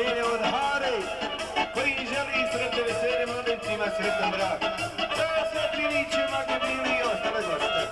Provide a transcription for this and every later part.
vesele od Hare, koji želi sretne vesele mladencima sretan brak. Da sve priliče Mage bili i ostale goste.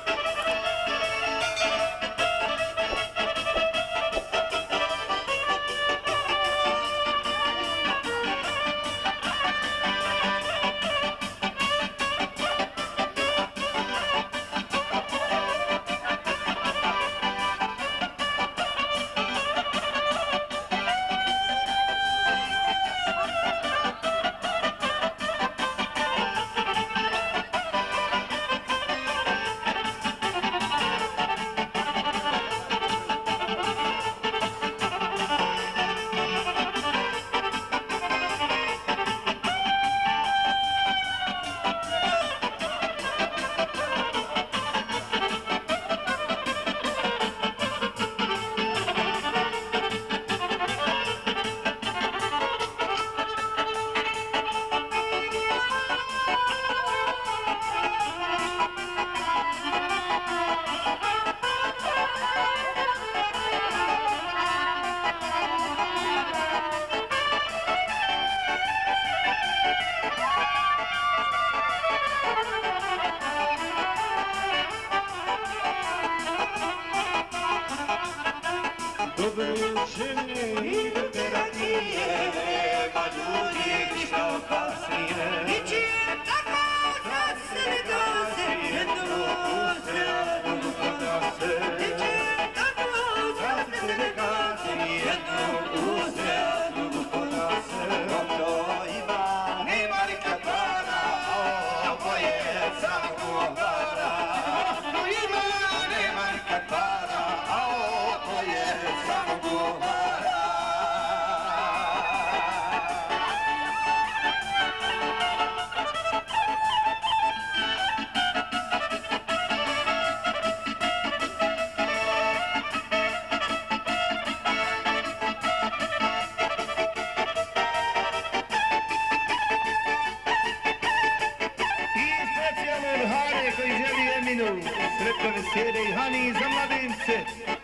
Sretno vesele i Hani za mladence,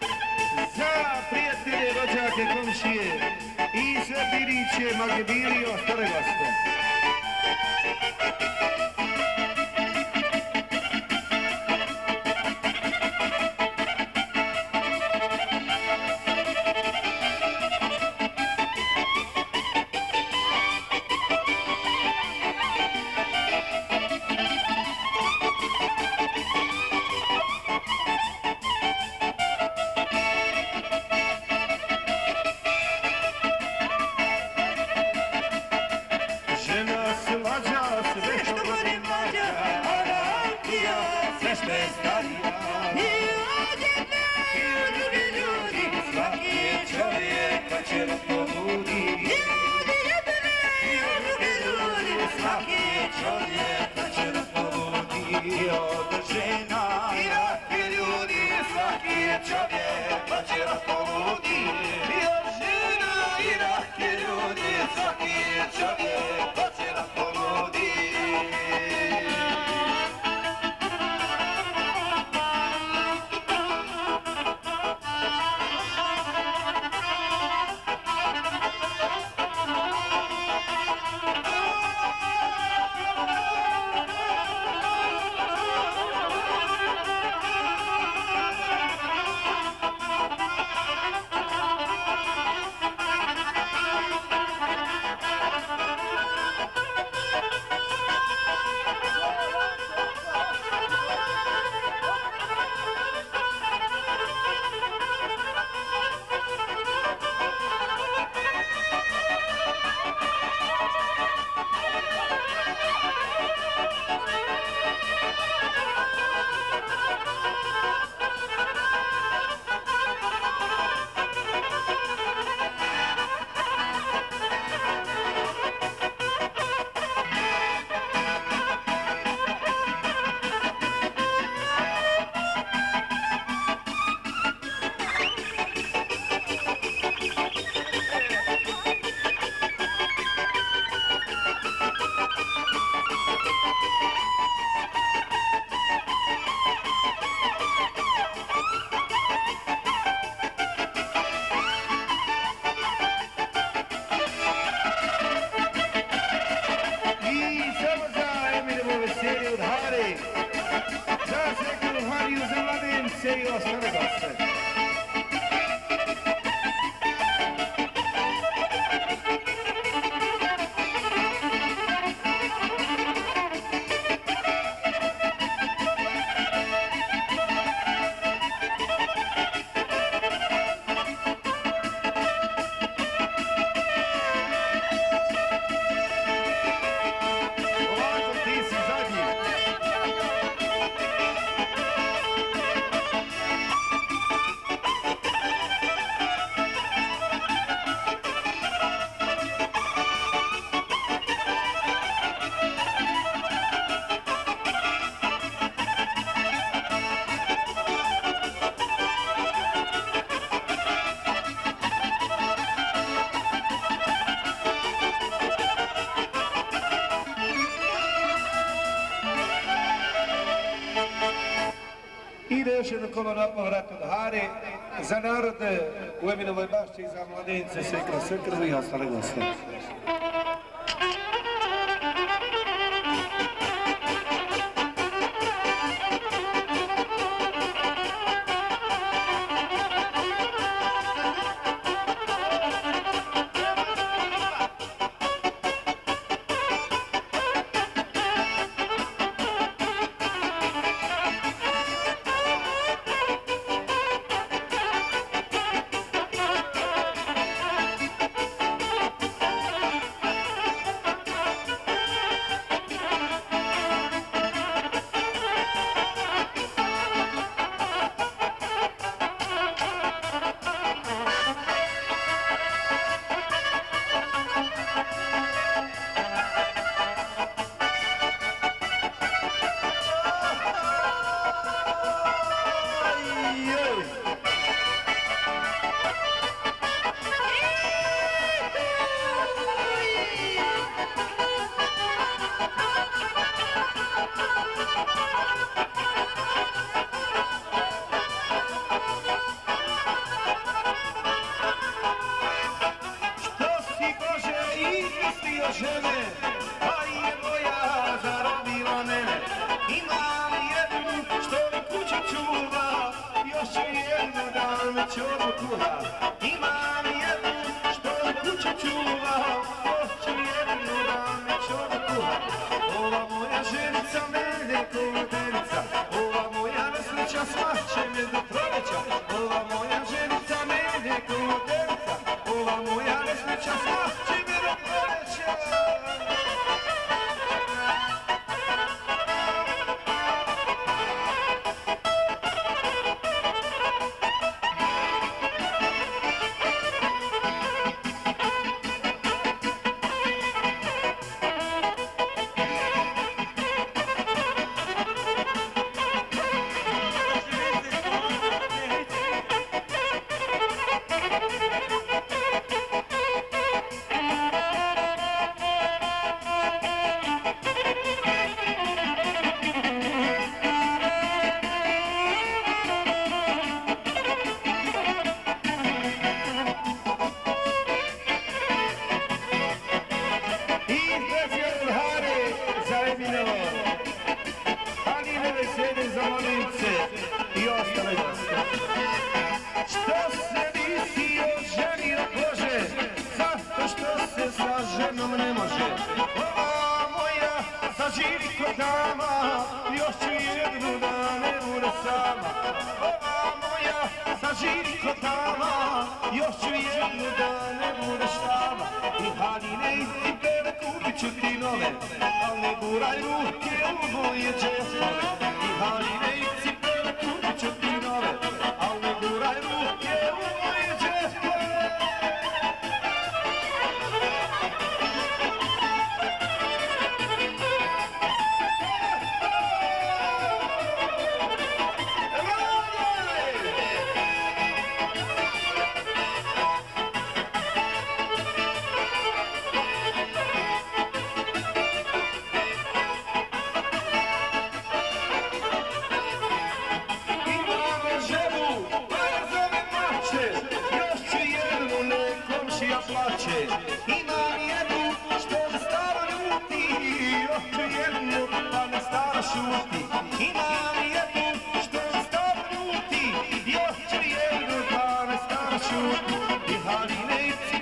za prijatelje, rođake, komšije i sve biriće, Mage bili i ostale goste. još jedno kolo na povrat od Hari za narod u Eminovoj bašći i za mladence sve krvi i ostale goste. Žene, pa je moja zarobila mene. Imam jednu što mi kuću čuva, još će jednu da me čoru kuha. Imam jednu što mi kuću čuva, još će jednu da me čoru kuha. Ova moja ženica mene kodenica, ova moja nesreća smaće me do proleća. Ova moja ženica mene kodenica, ova moja nesreća smaće me do proleća. I ostale goste. Što se nisi oženio, Bože, zato što se sa ženom ne može. Ova moja zaživi kod dama, još ću jednu da ne bude sama. Ova moja zaživi kod dama, još ću jednu da ne budeš sama. I haljine i cipele kupit ću ti nove, al ne guraj ruke u moje džepove. I haljine i cipele kupit ću ti nove, al ne guraj ruke u moje džepove. Imam jednu što me staro ljuti, još ću jednu pa me staro šuti. Imam jednu što me staro ljuti, još ću jednu pa me staro šuti. I haline i